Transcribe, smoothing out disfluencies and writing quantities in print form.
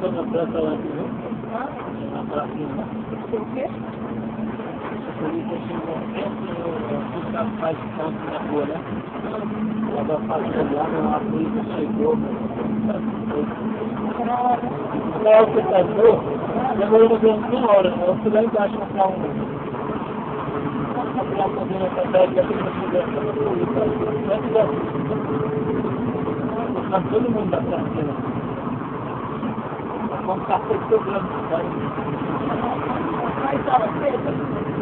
na praça lá, viu? Na pracinha lá. O quê? A polícia chegou sempre os capazes de campo na rua, né? Estava fazendo lá, a polícia chegou. Não, o computador demorou mais ou menos uma hora. Eu fui lá embaixo comprar pra fazer uma tabela que eu cheguei a polícia. Tá todo mundo da pracinha. Vamos ficar todo programa. Mas estava feito.